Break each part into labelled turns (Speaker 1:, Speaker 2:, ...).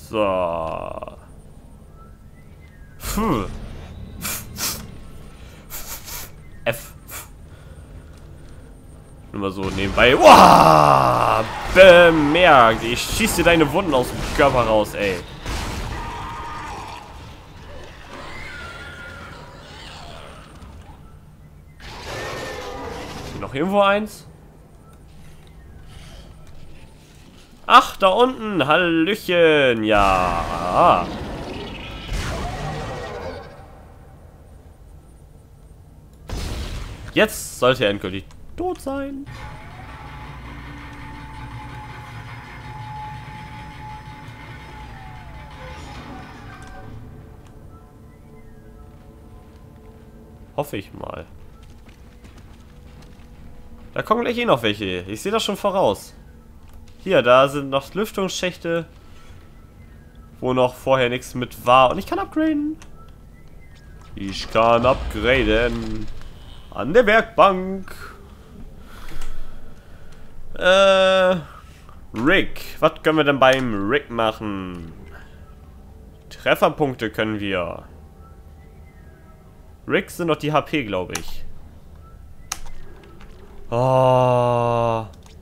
Speaker 1: So. Puh. F. Nur mal so nebenbei. Wow! Bemerkt. Ich schieß dir deine Wunden aus dem Körper raus, ey. Ist hier noch irgendwo eins? Ach, da unten. Hallöchen. Ja. Jetzt sollte er endgültig tot sein. Hoffe ich mal. Da kommen gleich eh noch welche. Ich sehe das schon voraus. Hier, da sind noch Lüftungsschächte, wo noch vorher nichts mit war. Und ich kann upgraden. Ich kann upgraden. An der Werkbank. Rick. Was können wir denn beim Rick machen? Trefferpunkte können wir. Rick sind doch die HP, glaube ich. Oh.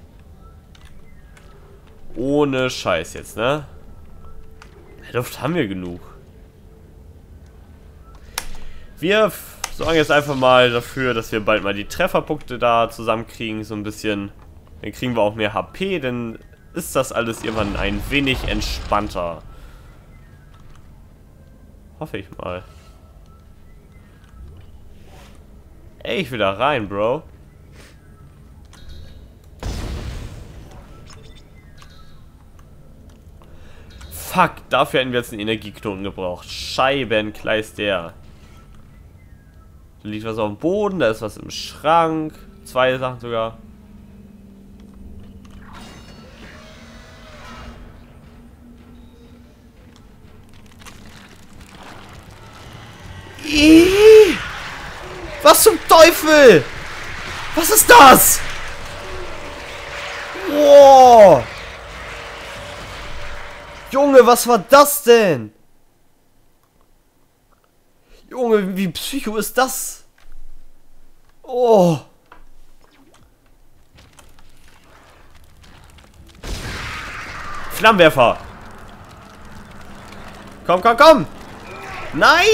Speaker 1: Ohne Scheiß jetzt, ne? Luft haben wir genug. Wir sorgen jetzt einfach mal dafür, dass wir bald mal die Trefferpunkte da zusammenkriegen, so ein bisschen. Dann kriegen wir auch mehr HP, dann ist das alles irgendwann ein wenig entspannter. Hoffe ich mal. Ey, ich will da rein, Bro. Fuck, dafür hätten wir jetzt einen Energieknoten gebraucht. Scheibenkleister. Da liegt was auf dem Boden, da ist was im Schrank. 2 Sachen sogar. Was zum Teufel? Was ist das? Wow. Junge, was war das denn? Junge, wie psycho ist das? Oh. Flammenwerfer. Komm, komm, komm. Nein.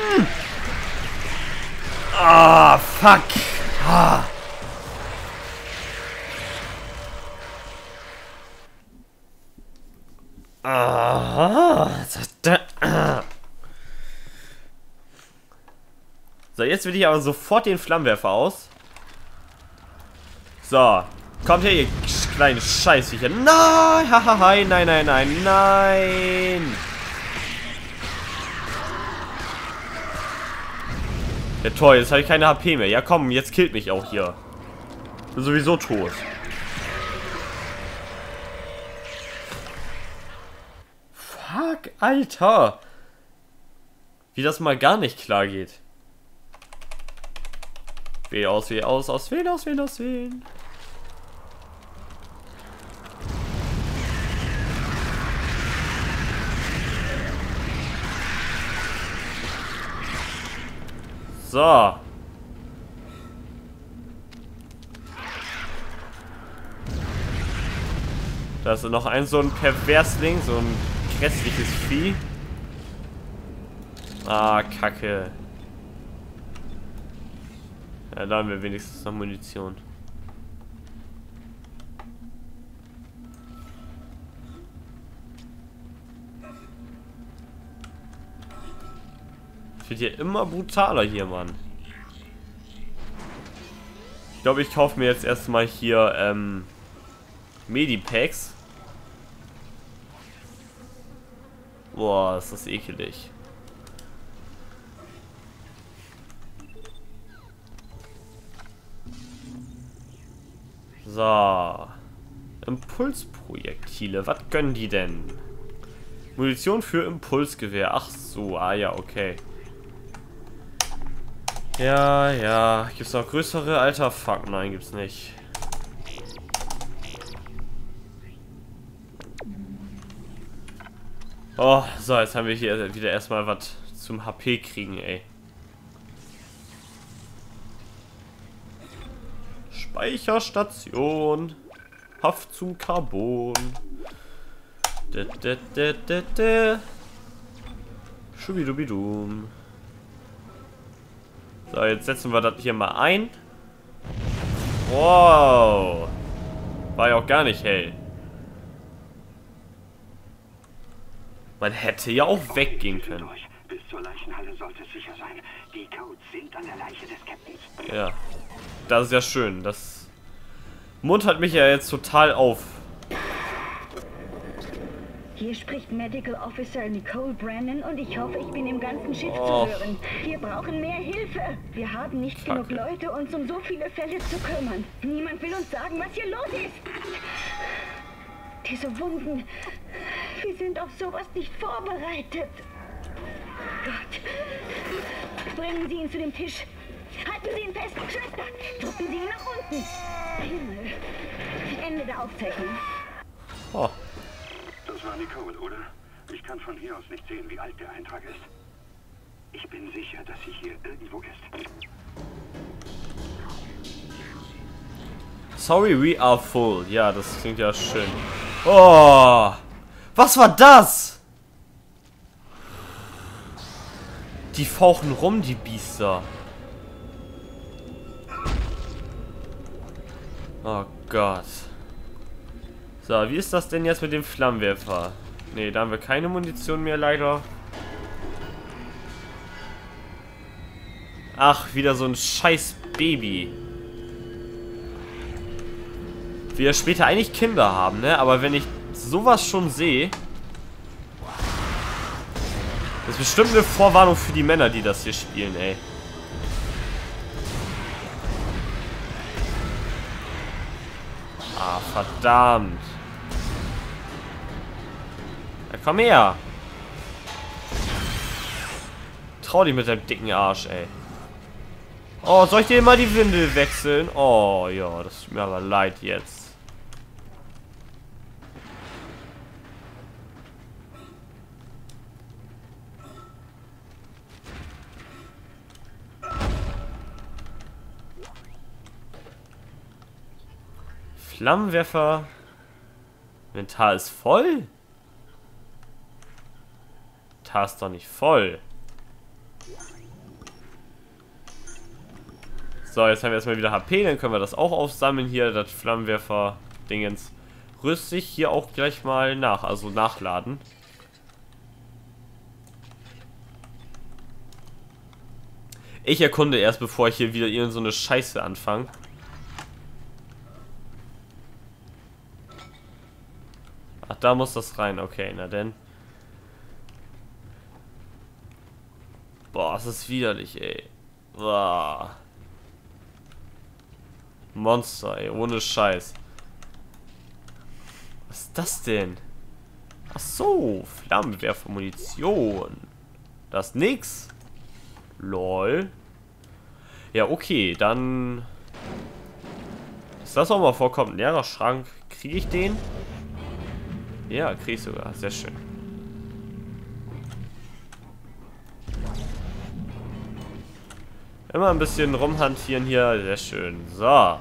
Speaker 1: Ah, fuck. Ah. So, jetzt will ich aber sofort den Flammenwerfer aus. So, kommt her, ihr kleinen Scheißviecher. Nein, hahaha, nein, nein, nein, nein. Ja toll, jetzt habe ich keine HP mehr. Ja komm, jetzt killt mich auch hier. Bin sowieso tot. Fuck, Alter. Wie das mal gar nicht klar geht. Wähl aus, wähl aus, auswählen, auswählen, auswählen. So. Da ist noch so ein Perversling, so ein grässliches Vieh. Ah, Kacke. Ja, da haben wir wenigstens noch Munition. Wird hier immer brutaler hier, Mann. Ich glaube, ich kaufe mir jetzt erstmal hier Medipacks. Boah, ist das ekelig. So. Impulsprojektile. Was können die denn? Munition für Impulsgewehr. Ach so, ah ja, okay. Ja, ja. Gibt's noch größere? Alter, fuck, nein, gibt's nicht. Oh, so, jetzt haben wir hier wieder erstmal was zum HP kriegen, ey. Speicherstation. Haft zum Carbon. Schubidubidum. So, jetzt setzen wir das hier mal ein. Wow. War ja auch gar nicht hell. Man hätte ja auch weggehen können.
Speaker 2: Bis zur Leichenhalle sollte es sicher sein. Die Codes sind an der Leiche des Captains.
Speaker 1: Ja. Das ist ja schön. Das muntert mich ja jetzt total auf.
Speaker 3: Hier spricht Medical Officer Nicole Brennan und ich hoffe, ich bin im ganzen Schiff zu hören. Wir brauchen mehr Hilfe. Wir haben nicht genug Leute, uns um so viele Fälle zu kümmern. Niemand will uns sagen, was hier los ist. Diese Wunden, wir sind auf sowas nicht vorbereitet. Gott, bringen Sie ihn zu dem Tisch. Halten Sie ihn fest, Schwester. Drücken Sie ihn nach unten. Himmel. Ende der Aufzeichnung.
Speaker 1: Oh.
Speaker 2: Das war Nicole, oder? Ich kann von hier aus nicht sehen, wie alt der Eintrag ist. Ich bin sicher, dass sie hier irgendwo ist.
Speaker 1: Sorry, we are full. Ja, das klingt ja schön. Oh. Was war das? Die fauchen rum, die Biester. Oh Gott. So, wie ist das denn jetzt mit dem Flammenwerfer? Ne, da haben wir keine Munition mehr, leider. Ach, wieder so ein scheiß Baby. Wir später eigentlich Kinder haben, ne? Aber wenn ich sowas schon sehe... Das ist bestimmt eine Vorwarnung für die Männer, die das hier spielen, ey. Ah, verdammt. Ja, komm her. Trau dich mit deinem dicken Arsch, ey. Oh, soll ich dir mal die Windel wechseln? Oh, ja, das tut mir aber leid jetzt. Flammenwerfer. Inventar ist voll? Inventar ist doch nicht voll. So, jetzt haben wir erstmal wieder HP, dann können wir das auch aufsammeln hier, das Flammenwerfer-Dingens. Rüste ich hier auch gleich mal nach, also nachladen. Ich erkunde erst, bevor ich hier wieder irgend so eine Scheiße anfange. Ach, da muss das rein, okay, na denn. Boah, es ist widerlich, ey. Boah. Monster, ey, ohne Scheiß. Was ist das denn? Ach so, Flammenwerfer, Munition. Das ist nix. Lol. Ja, okay, dann... Ist das auch mal vorkommt? Ein leerer Schrank. Kriege ich den? Ja, kriege ich sogar. Sehr schön. Immer ein bisschen rumhantieren hier. Sehr schön. So.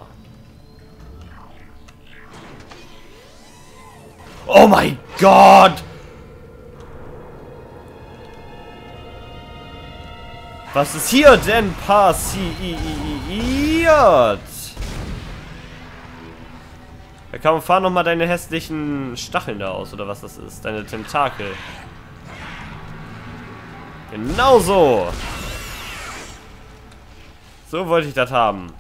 Speaker 1: Oh mein Gott! Was ist hier denn passiert? Ja, komm, fahr noch mal deine hässlichen Stacheln da aus, oder was das ist. Deine Tentakel. Genau so. So wollte ich das haben.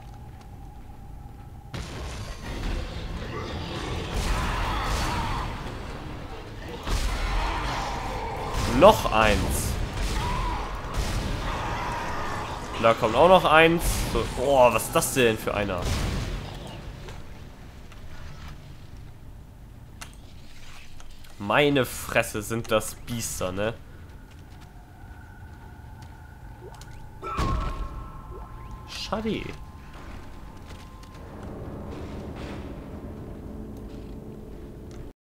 Speaker 1: Noch eins. Da kommt auch noch eins. So, oh, was ist das denn für einer? Meine Fresse, sind das Biester, ne? Schade.